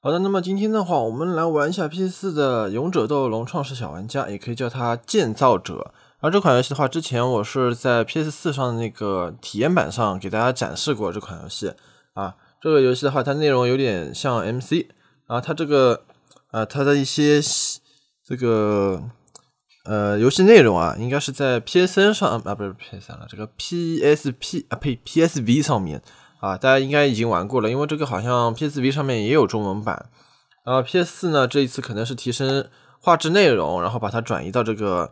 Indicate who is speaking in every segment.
Speaker 1: 好的，那么今天的话，我们来玩一下 PS4 的《勇者斗恶龙创世小玩家》，也可以叫它建造者。而这款游戏的话，之前我是在 PS4 上的那个体验版上给大家展示过这款游戏啊。这个游戏的话，它内容有点像 MC 啊，它这个它的一些这个游戏内容啊，应该是在 PSN 上不是 PSN 了，这个 PSV 上面。大家应该已经玩过了，因为这个好像 PSV 上面也有中文版。PS4 呢，这一次可能是提升画质内容，然后把它转移到这个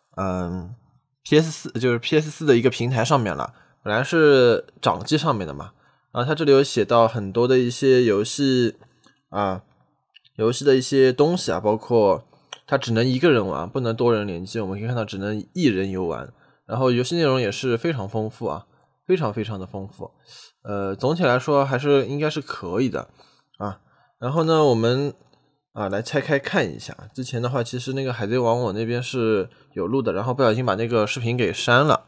Speaker 1: PS4 就是 PS4 的一个平台上面了。本来是掌机上面的嘛，然后它这里有写到很多的一些游戏的一些东西啊，包括它只能一个人玩，不能多人联机。我们可以看到只能一人游玩，然后游戏内容也是非常丰富啊，非常的丰富。总体来说还是应该是可以的啊。然后呢，我们来拆开看一下。之前的话，其实那个海贼王我那边是有录的，然后不小心把那个视频给删了。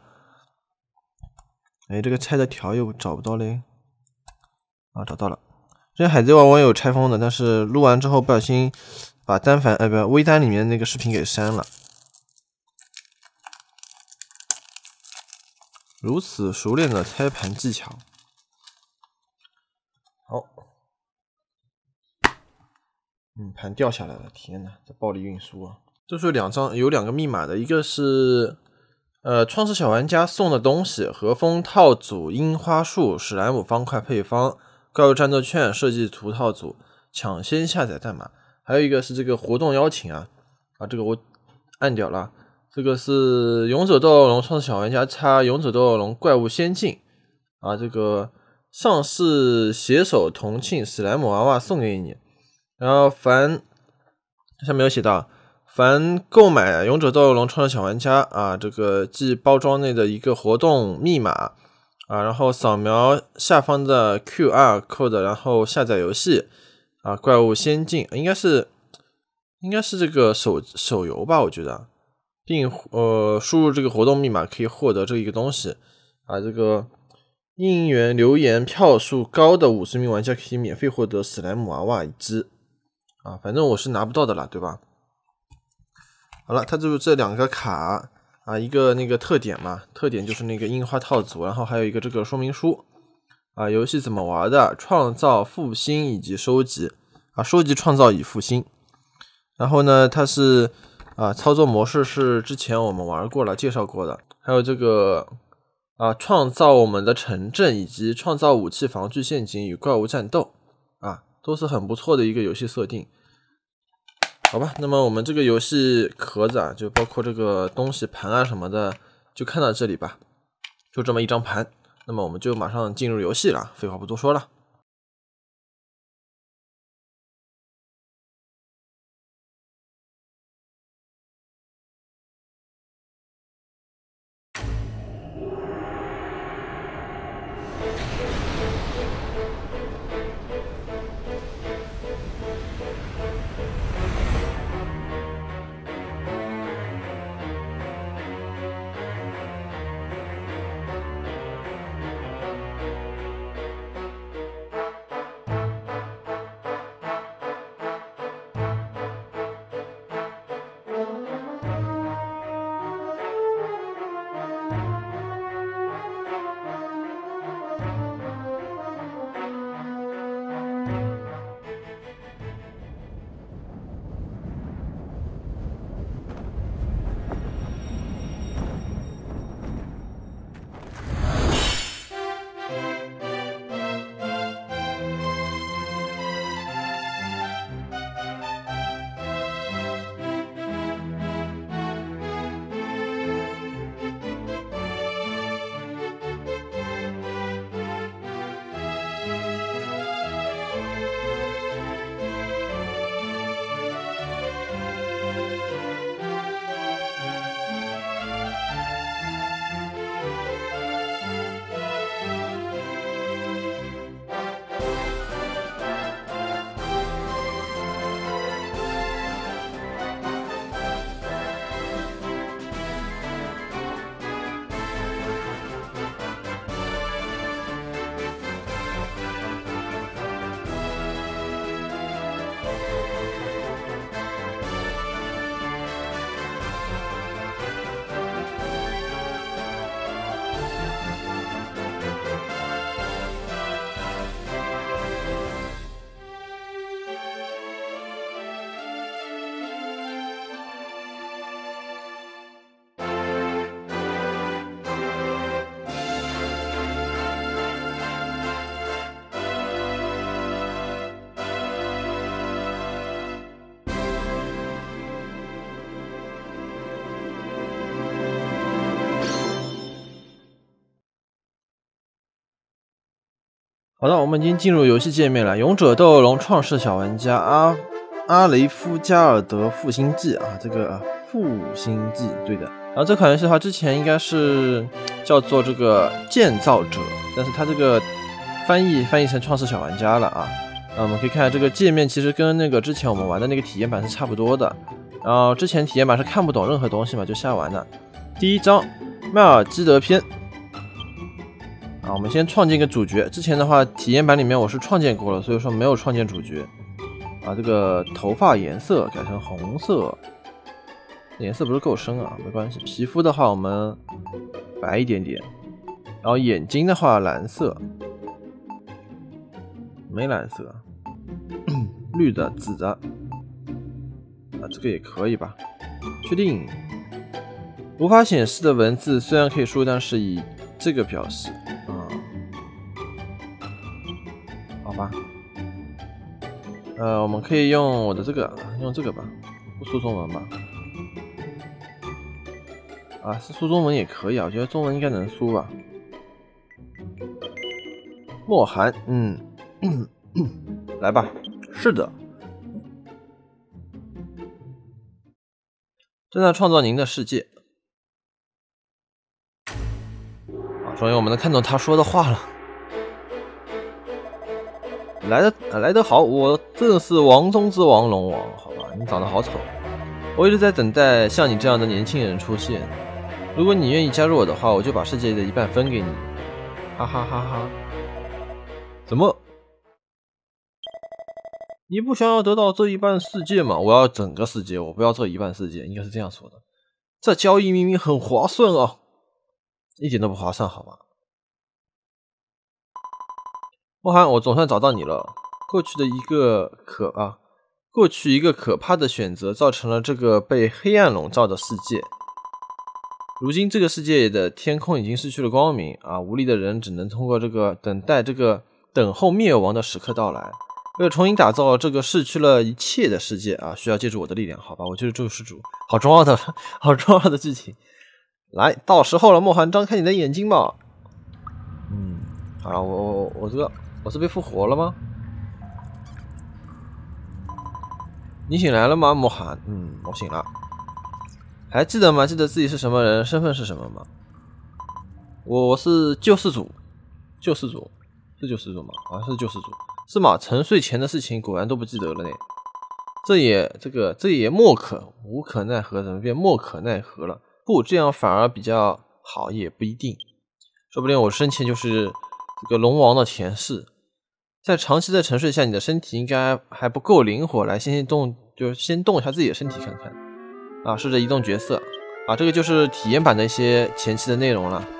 Speaker 1: 这个拆的条又找不到嘞。找到了。这海贼王我有拆封的，但是录完之后不小心把微单里面那个视频给删了。如此熟练的拆盘技巧。好，盘掉下来了，天哪，这暴力运输啊！这是有两个密码的，一个是创世小玩家送的东西，和风套组、樱花树、史莱姆方块配方、怪物战斗券、设计图套组，抢先下载代码。还有一个是这个活动邀请这个我按掉了。这个是勇者斗恶龙创世小玩家插勇者斗恶龙怪物仙境这个上市携手同庆史莱姆娃娃送给你。然后下面有写到，凡购买勇者斗恶龙创世小玩家这个即包装内的一个活动密码然后扫描下方的 QR code， 然后下载游戏怪物仙境应该是这个手游吧，我觉得，并输入这个活动密码可以获得这一个东西这个应援留言票数高的50名玩家可以免费获得史莱姆娃娃一只反正我是拿不到的啦，对吧？好了，它就是这两个卡一个那个特点嘛，特点就是那个樱花套组，然后还有一个这个说明书游戏怎么玩的，创造、复兴以及收集收集、创造以复兴。然后呢，它是操作模式是之前我们玩过了，介绍过的，还有这个创造我们的城镇，以及创造武器、防具、陷阱与怪物战斗都是很不错的一个游戏设定。好吧，那么我们这个游戏壳子就包括这个东西盘什么的，就看到这里吧，就这么一张盘。那么我们就马上进入游戏了，废话不多说了。 好的，我们已经进入游戏界面了。勇者斗恶龙创世小玩家阿雷夫加尔德复兴记啊，这个复兴记对的。然后这款游戏的话，之前应该是叫做这个建造者，但是它这个翻译成创世小玩家了啊。我们可以看下这个界面，其实跟那个之前我们玩的那个体验版是差不多的。然后之前体验版是看不懂任何东西嘛，就瞎玩的。第一章迈尔基德篇。我们先创建一个主角。之前的话，体验版里面我是创建过了，所以说没有创建主角。这个头发颜色改成红色，颜色不是够深啊，没关系。皮肤的话，我们白一点点。然后眼睛的话，蓝色，没蓝色，绿的、紫的。这个也可以吧？确定。无法显示的文字虽然可以输入，但是以这个表示。好吧，我们可以用我的这个，用这个吧，不输中文吧？是输中文也可以啊，我觉得中文应该能输吧。莫寒，来吧，是的，正在创造您的世界。终于我们能看懂他说的话了。来得好，我正是王中之王龙王。好吧，你长得好丑，我一直在等待像你这样的年轻人出现。如果你愿意加入我的话，我就把世界的一半分给你。哈哈哈哈！怎么？你不想要得到这一半世界吗？我要整个世界，我不要这一半世界，应该是这样说的。这交易明明很划算啊，一点都不划算，好吧？莫寒，我总算找到你了。过去一个可怕的选择，造成了这个被黑暗笼罩的世界。如今这个世界的天空已经失去了光明无力的人只能通过这个等候灭亡的时刻到来。为了重新打造这个逝去了一切的世界需要借助我的力量。好吧，我就是救世主，好重要的剧情。来，到时候了，莫寒，张开你的眼睛吧。好了，我是被复活了吗？你醒来了吗，莫寒？我醒了。还记得吗？记得自己是什么人，身份是什么吗？我是救世主。是救世主吗？是救世主。是吗？沉睡前的事情果然都不记得了呢。这也无可奈何，怎么变莫可奈何了？不，这样反而比较好，也不一定。说不定我生前就是这个龙王的前世。在长期的沉睡下，你的身体应该还不够灵活，来先动一下自己的身体看看。试着移动角色。这个就是体验版的一些前期的内容了。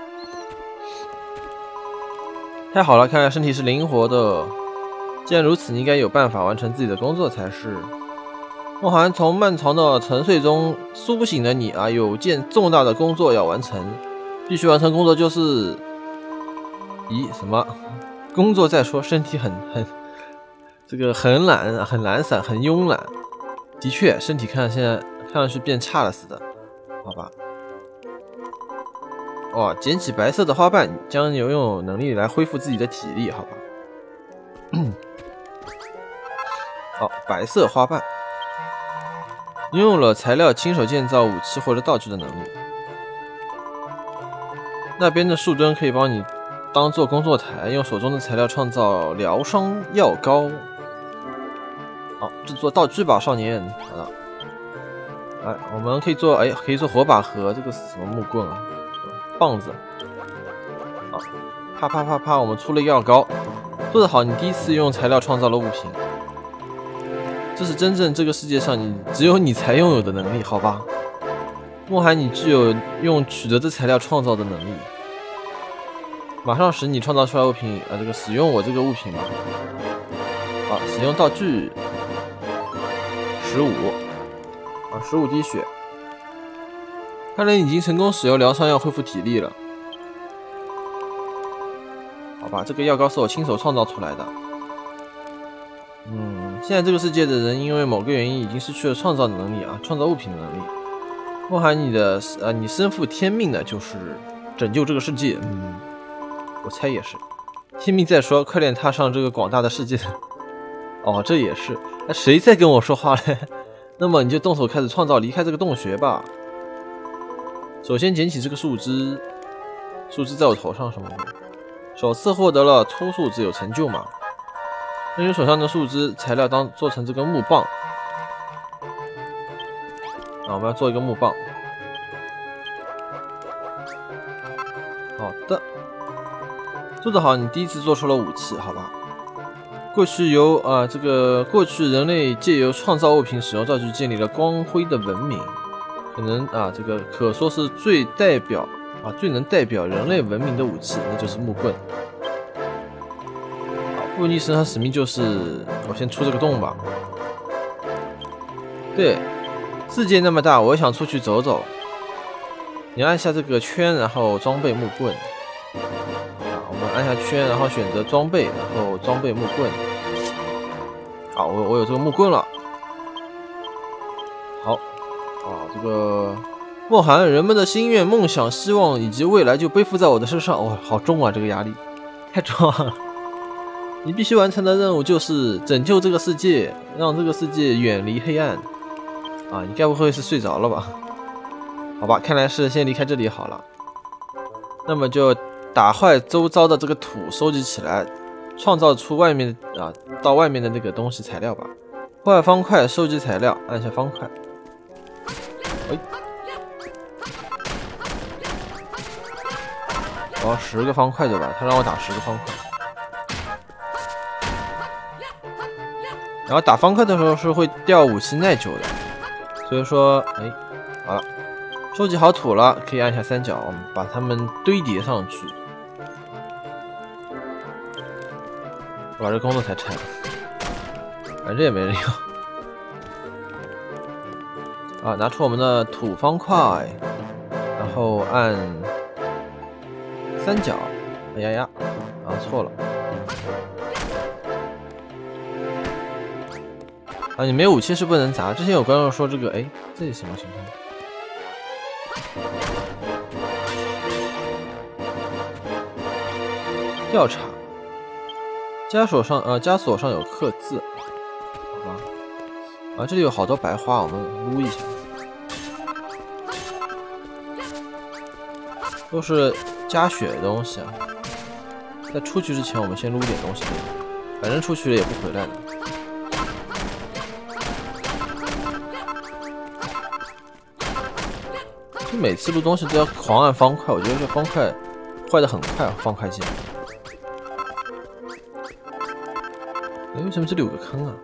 Speaker 1: 太好了，看来身体是灵活的。既然如此，你应该有办法完成自己的工作才是。莫寒，从漫长的沉睡中苏醒的你有件重大的工作要完成，必须完成工作就是什么？工作再说，身体很懒，很懒散，很慵懒。的确，身体现在看上去变差了似的。好吧。捡起白色的花瓣，将拥有能力来恢复自己的体力。好吧。好，白色花瓣。拥有了材料亲手建造武器或者道具的能力。那边的树墩可以帮你当做工作台，用手中的材料创造疗伤药膏。好，制作道具吧，少年。好的。我们可以做火把和这个什么木棍棒子。好，啪啪啪啪，我们出了药膏。做得好，你第一次用材料创造了物品。这是真正这个世界上只有你才拥有的能力，好吧？莫寒，你具有用取得的材料创造的能力。马上使你创造出来物品，使用我这个物品吧。好，使用道具15滴血。看来你已经成功使用疗伤药恢复体力了。好吧，这个药膏是我亲手创造出来的。现在这个世界的人因为某个原因已经失去了创造的能力创造物品的能力。莫寒，你身负天命的就是拯救这个世界。我猜也是。 听命再说，快点踏上这个广大的世界。哦，这也是。那谁在跟我说话嘞？那么你就动手开始创造，离开这个洞穴吧。首先捡起这个树枝，树枝在我头上什么的。首次获得了粗树枝有成就嘛？那用手上的树枝材料做成这个木棒。我们要做一个木棒。好的，做得好，你第一次做出了武器，好吧？过去过去人类借由创造物品使用造具建立了光辉的文明，可能这个可说是最能代表人类文明的武器，那就是木棍。布尼神和使命就是我先出这个洞吧。对，世界那么大，我想出去走走。你按下这个圈，然后装备木棍。我们按下圈，然后选择装备，然后装备木棍。好，我有这个木棍了。好，这个莫寒，人们的心愿、梦想、希望以及未来就背负在我的身上。哇，好重啊，这个压力太重了。你必须完成的任务就是拯救这个世界，让这个世界远离黑暗。你该不会是睡着了吧？好吧，看来是先离开这里好了。那么就打坏周遭的这个土，收集起来，创造出到外面的那个东西材料吧。破坏方块，收集材料，按下方块。我要10个方块对吧？他让我打10个方块。然后打方块的时候是会掉武器耐久的，所以说，好了，收集好土了，可以按下3角，我们把它们堆叠上去。我把这工作台拆了，反正也没人要。拿出我们的土方块，然后按3角，错了。你没有武器是不能砸。之前有观众说这个，这是什么情况？调查，枷锁上有刻字，好吧？这里有好多白花，我们撸一下，都是加血的东西啊。在出去之前，我们先撸点东西，反正出去了也不回来了。就每次撸东西都要狂按方块，我觉得这方块坏的很快，方块键。为什么这里有个坑啊？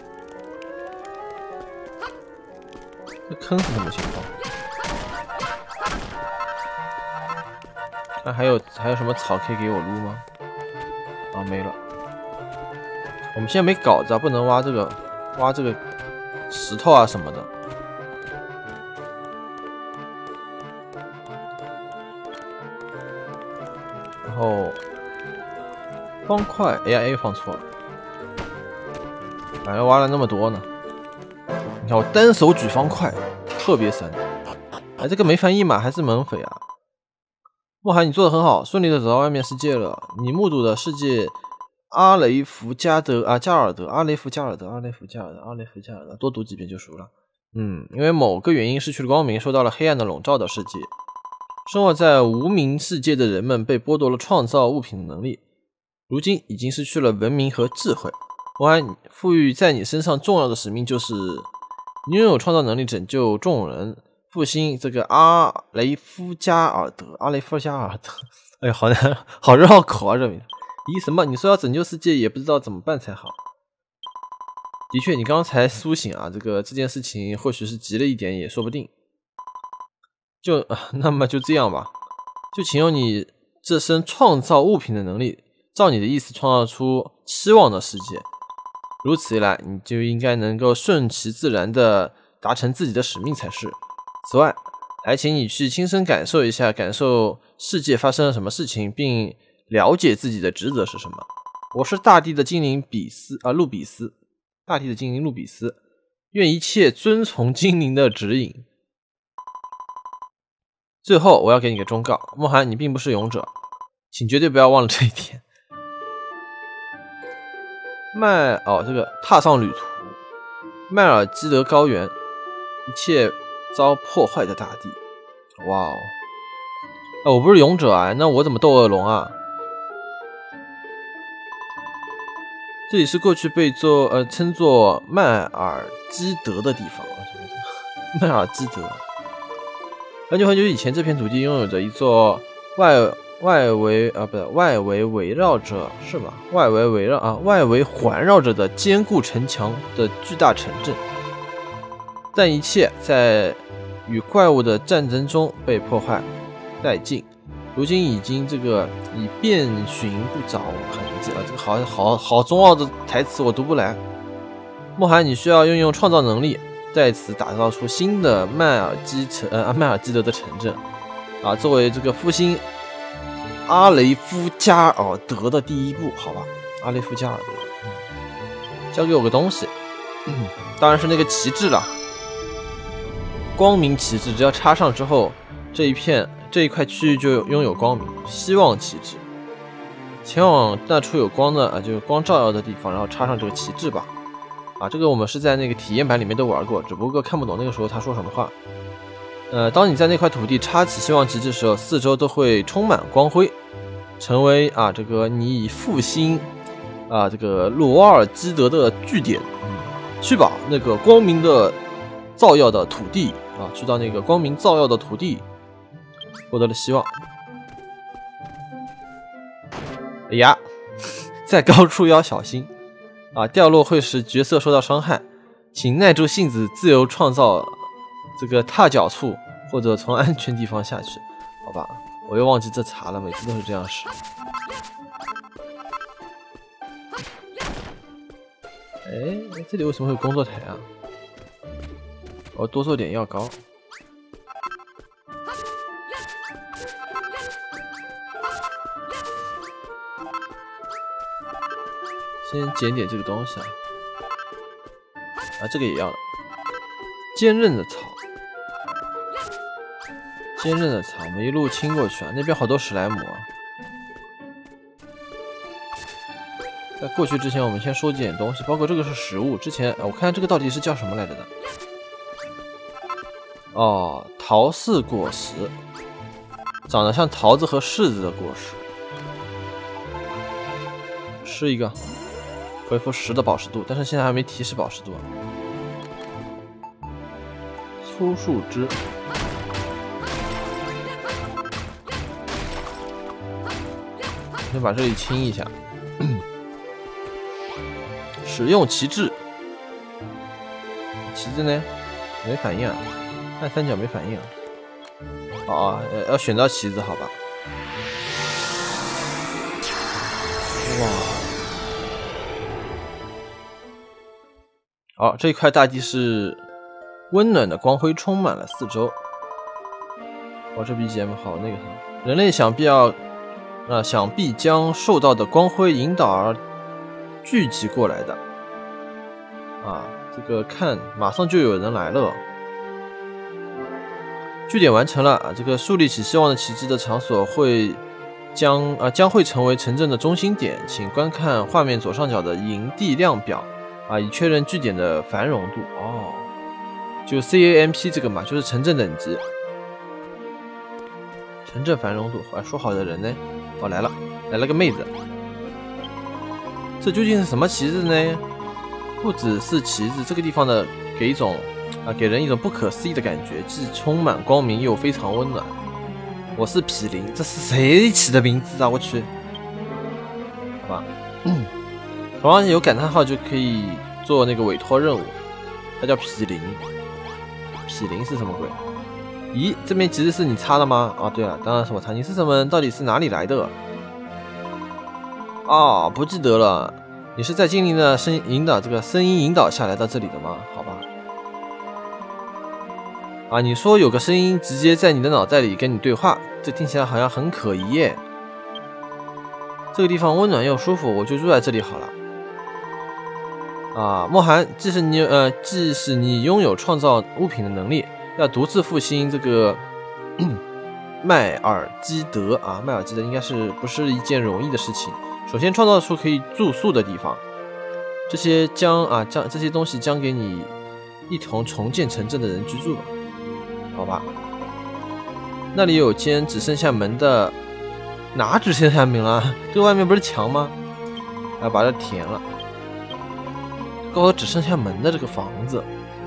Speaker 1: 这坑是什么情况？看还有什么草可以给我撸吗？没了。我们现在没镐子，不能挖这个石头啊什么的。然后方块 ，A 放错了，反正挖了那么多呢。你看我单手举方块，特别神。这个没翻译嘛，还是猛匪啊？莫寒，你做的很好，顺利的走到外面世界了。你目睹的世界阿雷福加尔德，多读几遍就熟了。因为某个原因失去了光明，受到了黑暗的笼罩的世界。生活在无名世界的人们被剥夺了创造物品的能力，如今已经失去了文明和智慧。莫寒，赋予在你身上重要的使命就是你拥有创造能力，拯救众人，复兴这个阿雷夫加尔德。哎呀，好难，好绕口啊！这名什么？你说要拯救世界，也不知道怎么办才好。的确，你刚才苏醒啊，这件事情或许是急了一点，也说不定。那么就这样吧，就请用你这身创造物品的能力，照你的意思创造出期望的世界。如此一来，你就应该能够顺其自然的达成自己的使命才是。此外，还请你去亲身感受一下，感受世界发生了什么事情，并了解自己的职责是什么。我是大地的精灵路比斯，大地的精灵路比斯，愿一切遵从精灵的指引。最后，我要给你个忠告，莫寒，你并不是勇者，请绝对不要忘了这一点。 这个踏上旅途，麦尔基德高原，一切遭破坏的大地。哇哦！我不是勇者啊，那我怎么斗恶龙啊？这里是过去被称作麦尔基德的地方。麦尔基德，很久很久以前，这片土地拥有着一座外围围绕着是吧？外围环绕着的坚固城墙的巨大城镇，但一切在与怪物的战争中被破坏殆尽。如今已遍寻不着痕迹了。这个好中二的台词我读不来。莫涵，你需要运用创造能力，在此打造出新的麦尔基德的城镇啊，作为这个复兴阿雷夫加尔德的第一步，好吧？阿雷夫加尔德，交给我个东西，当然是那个旗帜了。光明旗帜，只要插上之后，这一块区域就拥有光明。希望旗帜，前往那处有光的就是光照耀的地方，然后插上这个旗帜吧。这个我们是在那个体验版里面都玩过，只不过看不懂那个时候他说什么话。当你在那块土地插起希望旗帜的时候，四周都会充满光辉，成为这个你复兴这个罗尔基德的据点。去吧，那个光明的照耀的土地去到那个光明照耀的土地，获得了希望。哎呀，在高处要小心掉落会使角色受到伤害，请耐住性子，自由创造这个踏脚处，或者从安全地方下去。好吧，我又忘记这茬了，每次都是这样使。这里为什么会有工作台啊？我多做点药膏。先捡点这个东西这个也要了。坚韧的草，我们一路清过去那边好多史莱姆在过去之前，我们先收集点东西，包括这个是食物。之前我看看这个到底是叫什么来着的？桃柿果实，长得像桃子和柿子的果实。吃一个。恢复10的饱食度，但是现在还没提示饱食度粗树枝，先把这里清一下。使用旗帜，旗帜呢？没反应看三角没反应要选到旗子，好吧？哇！这一块大地是温暖的光辉充满了四周。这 BGM 好那个什么，人类想必将受到的光辉引导而聚集过来的。这个看，马上就有人来了。据点完成了这个树立起希望的旗帜的场所将会成为城镇的中心点，请观看画面左上角的营地量表。以确认据点的繁荣度就 CAMP 这个嘛，就是城镇等级，城镇繁荣度。说好的人呢？来了个妹子，这究竟是什么旗子呢？不只是旗子，这个地方的给人一种不可思议的感觉，既充满光明又非常温暖。我是毗邻，这是谁起的名字啊？我去，好吧。同样有感叹号就可以做那个委托任务，它叫毗邻。毗邻是什么鬼？咦，这边旗帜是你插的吗？对了，当然是我插。你是什么？到底是哪里来的？不记得了。你是在精灵的声音引导下来到这里的吗？好吧。你说有个声音直接在你的脑袋里跟你对话，这听起来好像很可疑耶。这个地方温暖又舒服，我就住在这里好了。莫涵，即使你拥有创造物品的能力，要独自复兴这个麦尔基德麦尔基德应该不是一件容易的事情。首先创造出可以住宿的地方， 这些这些东西将给你一同重建城镇的人居住吧。好吧，那里有间只剩下门的，哪只剩下门了？这个外面不是墙吗？要把它填了。告诉只剩下门的这个房子。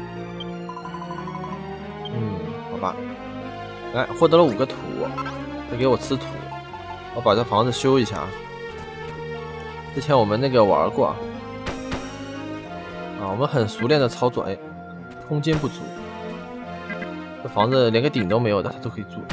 Speaker 1: 好吧。来，获得了5个土，再给我吃土。我把这房子修一下啊。之前我们那个玩过啊，我们很熟练的操作。哎，空间不足，这房子连个顶都没有的，它都可以住。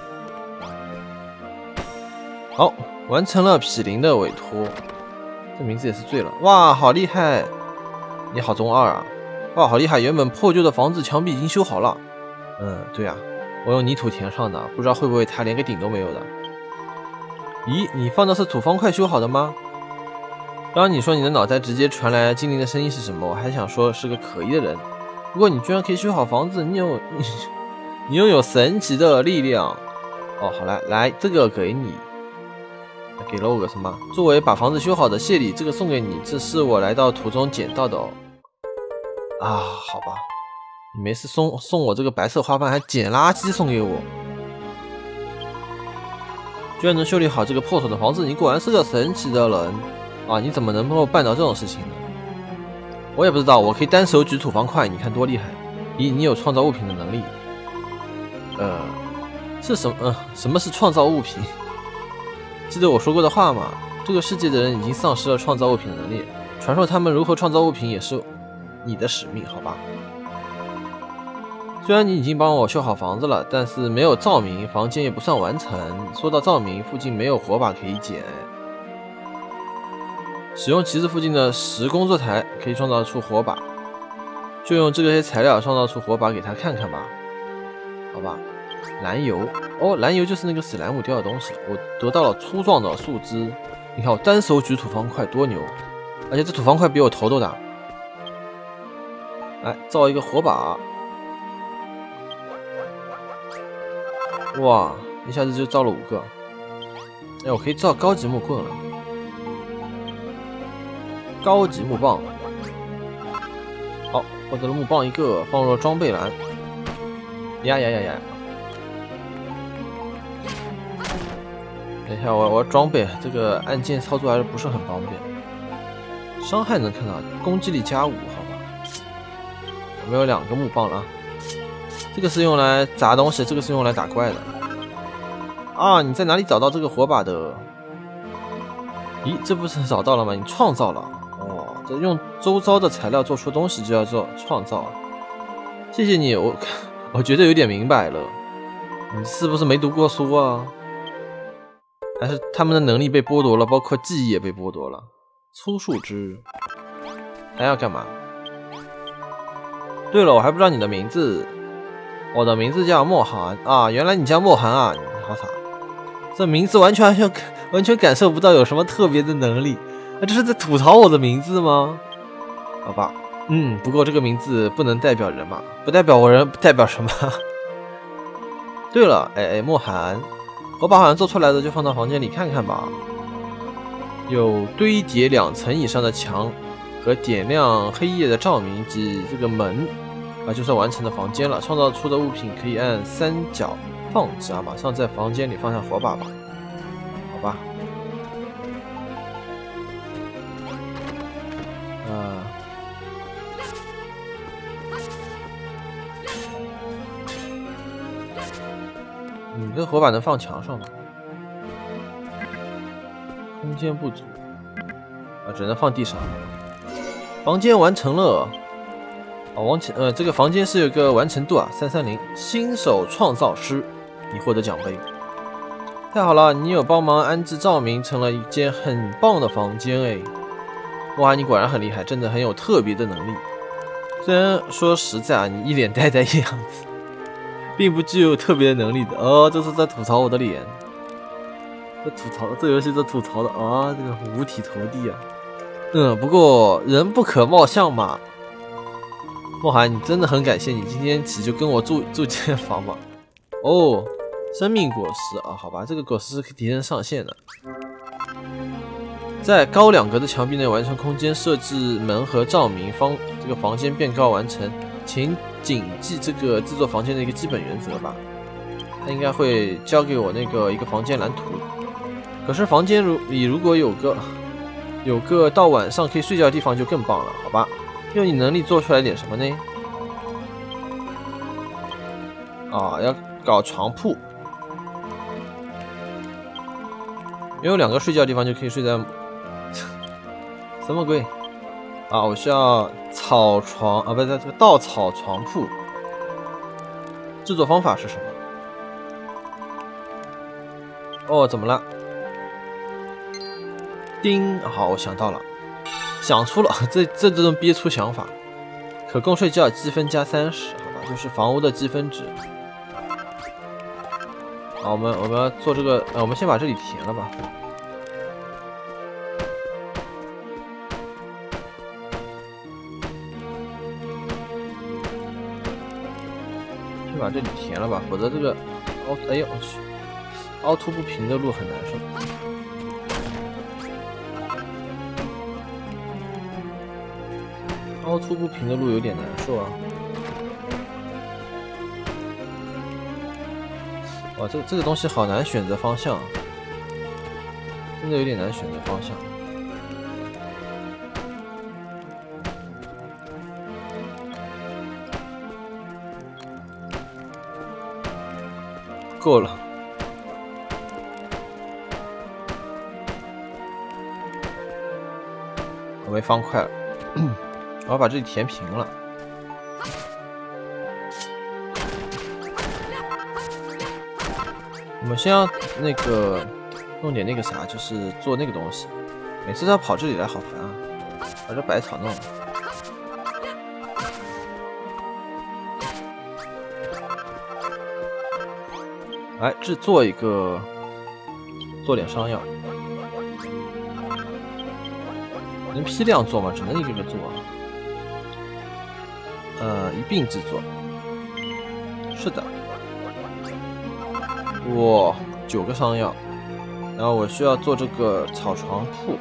Speaker 1: 好，完成了毗邻的委托。这名字也是醉了。哇，好厉害！你好，中2啊！哇，好厉害！原本破旧的房子墙壁已经修好了。对啊，我用泥土填上的，不知道会不会它连个顶都没有的。咦，你放的是土方块修好的吗？刚刚你说你的脑袋直接传来精灵的声音是什么？我还想说是个可疑的人。不过你居然可以修好房子，你拥有神奇的力量。哦，好来，这个给你。给了我个什么？作为把房子修好的谢礼，这个送给你，这是我来到途中捡到的哦。好吧，你没事送我这个白色花瓣，还捡垃圾送给我，居然能修理好这个破损的房子，你果然是个神奇的人啊！你怎么能够办到这种事情呢？我也不知道，我可以单手举土方块，你看多厉害！咦，你有创造物品的能力？是什么是创造物品？记得我说过的话吗？这个世界的人已经丧失了创造物品的能力，传授他们如何创造物品也是你的使命，好吧？虽然你已经帮我修好房子了，但是没有照明，房间也不算完成。说到照明，附近没有火把可以捡。使用旗子附近的10工作台可以创造出火把，就用这些材料创造出火把给他看看吧。好吧。蓝油蓝油就是那个史莱姆掉的东西。我得到了粗壮的树枝，你看我单手举土方块多牛，而且这土方块比我头都大。来造一个火把，哇，一下子就造了5个。哎，我可以造高级木棍了，高级木棒。好，获得了木棒1个，放入了装备栏。呀！等一下，我要装备，这个按键操作还是不是很方便。伤害能看到，攻击力加5，好吧。我们有2个木棒了啊，这个是用来砸东西，这个是用来打怪的。你在哪里找到这个火把的？咦，这不是找到了吗？你创造了。这用周遭的材料做出东西就叫做创造。谢谢你，我觉得有点明白了。你是不是没读过书啊？还是他们的能力被剥夺了，包括记忆也被剥夺了。粗树枝还要干嘛？对了，我还不知道你的名字。我的名字叫莫寒啊，原来你叫莫寒啊，你好傻。这名字完全感受不到有什么特别的能力。这是在吐槽我的名字吗？好吧，不过这个名字不能代表人嘛，不代表我人，代表什么？对了，莫寒。火把好像做出来的，就放到房间里看看吧。有堆叠2层以上的墙和点亮黑夜的照明及这个门就算完成的房间了。创造出的物品可以按3角放置马上在房间里放下火把吧。好吧。你这火把能放墙上吗？空间不足只能放地上。房间完成了。这个房间是有个完成度330，新手创造师，你获得奖杯。太好了，你有帮忙安置照明，成了一间很棒的房间。哇，你果然很厉害，真的很有特别的能力。虽然说实在你一脸呆呆的样子，并不具有特别的能力的。这是在吐槽我的脸，这游戏在吐槽的这个五体投地不过人不可貌相嘛。莫寒，你真的很感谢你今天起就跟我住间房嘛。生命果实好吧，这个果实是可以提升上限的。 在高2格的墙壁内完成空间设置门和照明，这个房间变高完成。请谨记这个制作房间的一个基本原则吧。他应该会交给我一个房间蓝图。可是房间里如果有个到晚上可以睡觉的地方就更棒了，好吧？用你能力做出来点什么呢？啊，要搞床铺。有2个睡觉的地方就可以睡在什么鬼？啊，我需要草床啊，不是这个稻草床铺。制作方法是什么？哦，怎么了？叮，好，我想到了，想出了这种憋出想法。可供睡觉积分加30，好吧，就是房屋的积分值。好，我们要做这个，我们先把这里填了吧。把这里填了吧，否则这个哎呦我去，凹凸不平的路很难受。凹凸不平的路有点难受啊。哇，这个东西好难选择方向，真的有点难选择方向。够了，我没方块了，我要把这里填平了。我们先要弄点啥，就是做那个东西。每次都要跑这里来，好烦啊！把这百草弄了。来制作做点伤药，能批量做吗？只能一个个做。一并制作。是的。哇，9个伤药，然后我需要做这个草床铺，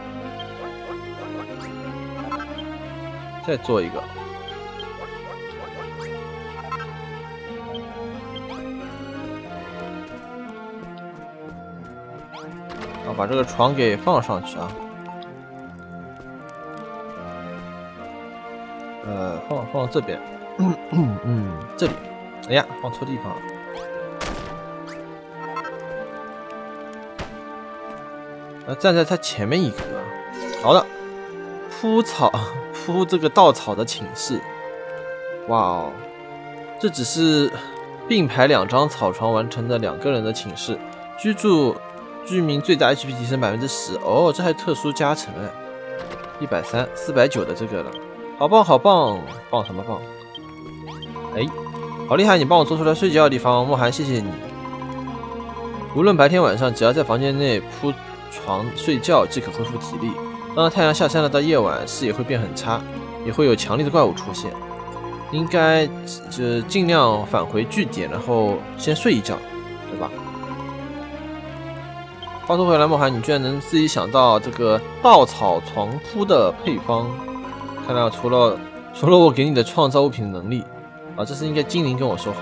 Speaker 1: 再做一个。把这个床给放上去啊，放这边，这里，哎呀，放错地方了，站在它前面一格，好的，铺这个稻草的寝室，哇哦，这只是并排2张草床完成的2个人的寝室，居民最大 HP 提升10%，哦，这还特殊加成哎，130、490的这个了，好棒好棒，棒什么棒？哎，好厉害！你帮我做出来睡觉的地方，莫寒，谢谢你。无论白天晚上，只要在房间内铺床睡觉即可恢复体力。当太阳下山了，到夜晚视野会变很差，也会有强烈的怪物出现。应该尽量返回据点，然后先睡一觉，对吧？话说回来，莫寒，你居然能自己想到这个稻草床铺的配方，看来除了我给你的创造物品的能力啊，这是应该精灵跟我说话。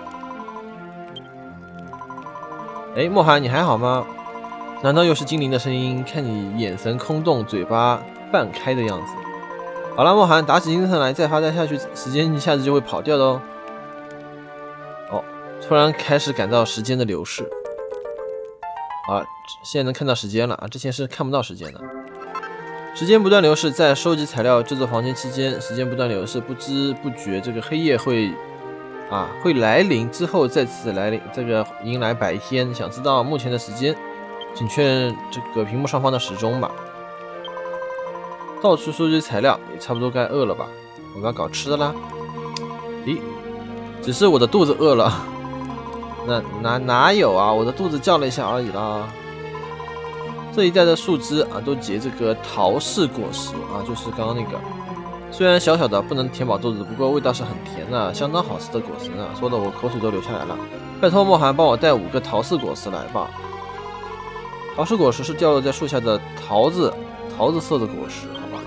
Speaker 1: 哎，莫寒，你还好吗？难道又是精灵的声音？看你眼神空洞，嘴巴半开的样子。好了，莫寒，打起精神来，再发呆下去，时间一下子就会跑掉的哦。哦，突然开始感到时间的流逝。啊，现在能看到时间了啊！之前是看不到时间的。时间不断流逝，在收集材料、制作房间期间，时间不断流逝，不知不觉这个黑夜会来临，之后再次来临，这个迎来白天。想知道目前的时间，请确认这个屏幕上方的时钟吧。到处收集材料，也差不多该饿了吧？我们要搞吃的啦。咦，只是我的肚子饿了。哪有啊！我的肚子叫了一下而已啦。这一带的树枝啊，都结这个桃式果实啊，就是刚刚那个。虽然小小的不能填饱肚子，不过味道是很甜的，相当好吃的果实呢。说的我口水都流下来了。拜托莫寒帮我带5个桃式果实来吧。 桃实果实是掉落在树下的桃子色的果实，好吧。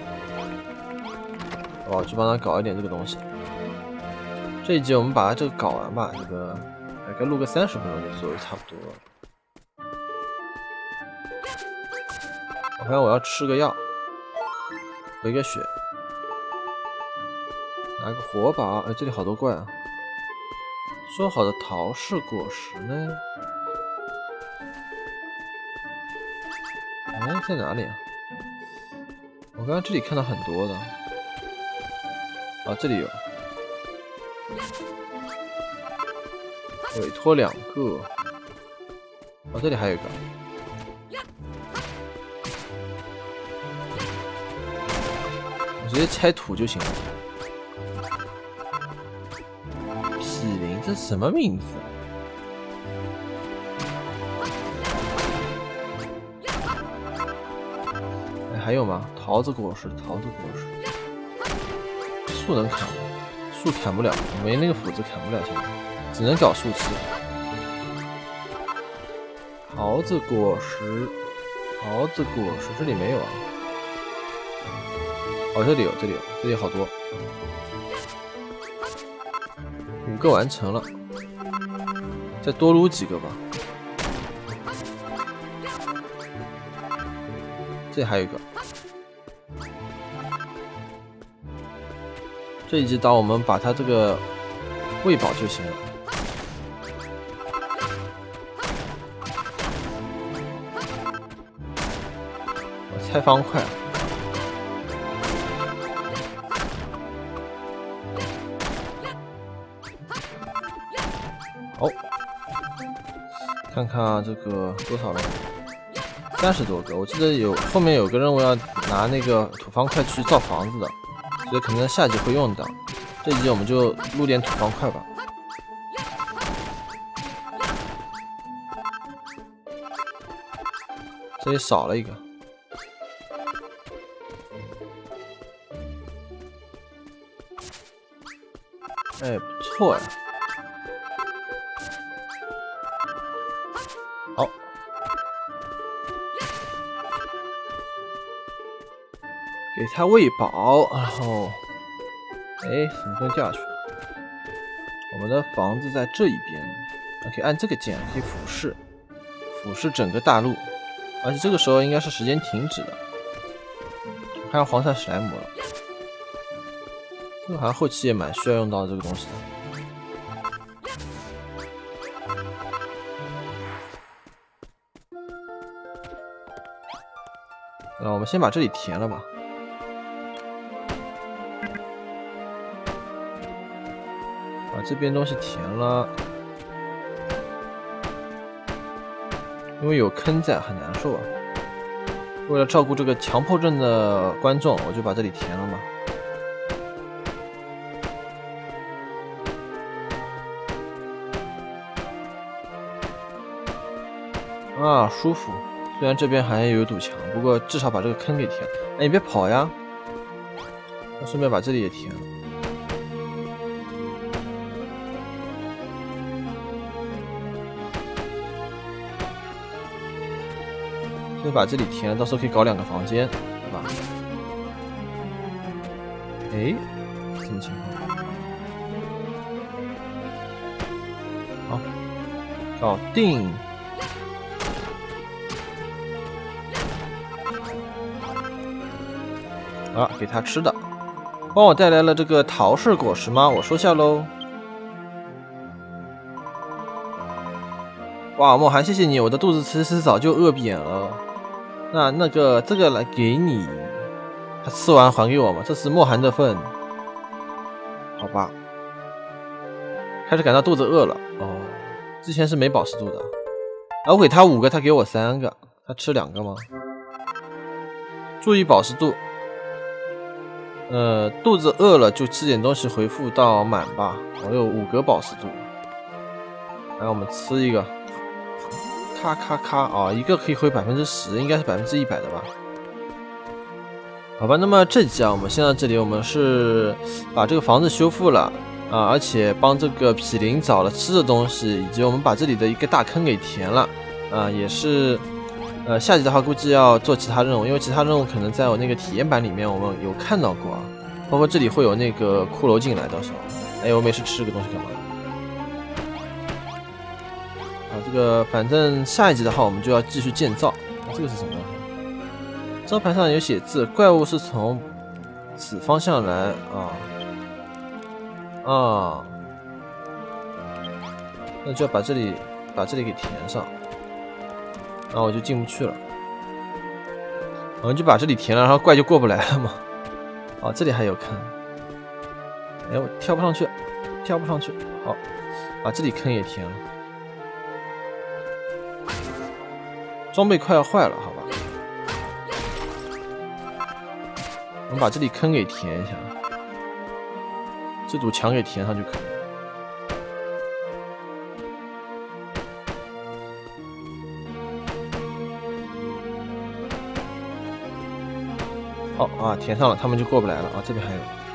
Speaker 1: 我去帮他搞一点这个东西。这一集我们把它这个搞完吧，这个大概录个30分钟就左右差不多了。我看我要吃个药，回个血，拿个火把。哎，这里好多怪啊！说好的桃实果实呢？哎，在哪里啊？我刚刚这里看到很多的。啊，这里有。委托2个。哦，这里还有一个。我直接拆土就行了。毗邻，这什么名字？哎，还有吗？桃子果实，树能砍吗？树砍不了，我没那个斧子砍不了，现在只能搞树枝。桃子果实，这里没有啊。哦，这里有，这里好多。5个完成了，再多撸几个吧。这里还有一个。这一击刀我们把它这个喂饱就行了。我拆方块。好，看看这个多少了？30多个。我记得后面有个任务要拿那个土方块去造房子的。所以可能下集会用到，这一集我们就录点土方块吧。这里少了一个，哎，不错呀。好。给它喂饱，然后，哎，怎么会掉下去了？我们的房子在这一边，可以按这个键可以俯视整个大陆，而且这个时候应该是时间停止的。看到黄色史莱姆了，这个好像后期也蛮需要用到这个东西的。我们先把这里填了吧。把这边东西填了，因为有坑在，很难受啊。为了照顾这个强迫症的观众，我就把这里填了嘛。啊，舒服。虽然这边还有一堵墙，不过至少把这个坑给填了。哎，你别跑呀！我顺便把这里也填了。先把这里填了，到时候可以搞2个房间，对吧？哎，什么情况？好，搞定。啊，给他吃的，帮我带来了这个桃实果实吗？我收下喽。哇，莫寒，谢谢你，我的肚子其实早就饿扁了。这个来给你，他吃完还给我吗？这是莫寒的份。好吧，开始感到肚子饿了。哦，之前是没饱食度的。啊，我给他5个，他给我3个，他吃2个吗？注意饱食度。肚子饿了就吃点东西恢复到满吧。我有5个饱食度。来，我们吃一个。咔咔咔啊，一个可以回10%，应该是100%的吧？好吧，那么这集啊，我们先到这里。我们是把这个房子修复了啊，而且帮这个毗邻找了吃的东西，以及我们把这里的一个大坑给填了啊，也是下集的话估计要做其他任务，因为其他任务可能在我那个体验版里面我们有看到过啊，包括这里会有那个骷髅进来，到时候，哎，我没事吃这个东西干嘛？啊，这个反正下一集的话我们就要继续建造。啊，这个是什么？招牌上有写字，怪物是从此方向来啊，那就要把这里给填上。然后我就进不去了，我们就把这里填了，然后怪就过不来了嘛。哦，这里还有坑，哎，我跳不上去，好，把这里坑也填了。装备快要坏了，好吧。我们把这里坑给填一下，这堵墙给填上就可以。哦啊，填上了，他们就过不来了啊！这边还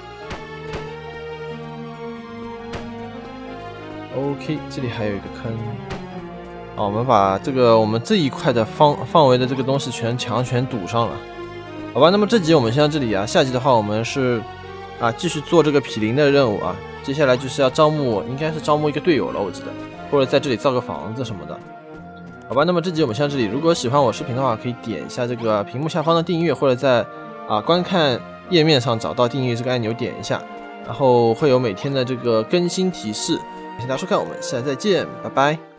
Speaker 1: 有 ，OK， 这里还有一个坑。啊，我们把我们这一块的范围的这个东西墙全堵上了，好吧？那么这集我们先到这里啊，下集的话我们是继续做这个毗邻的任务啊，接下来就是要应该是招募一个队友了，我记得，或者在这里造个房子什么的。好吧，那么这集我们先到这里。如果喜欢我视频的话，可以点一下这个屏幕下方的订阅，或者在观看页面上找到订阅这个按钮点一下，然后会有每天的这个更新提示。谢谢大家收看，我们下次再见，拜拜。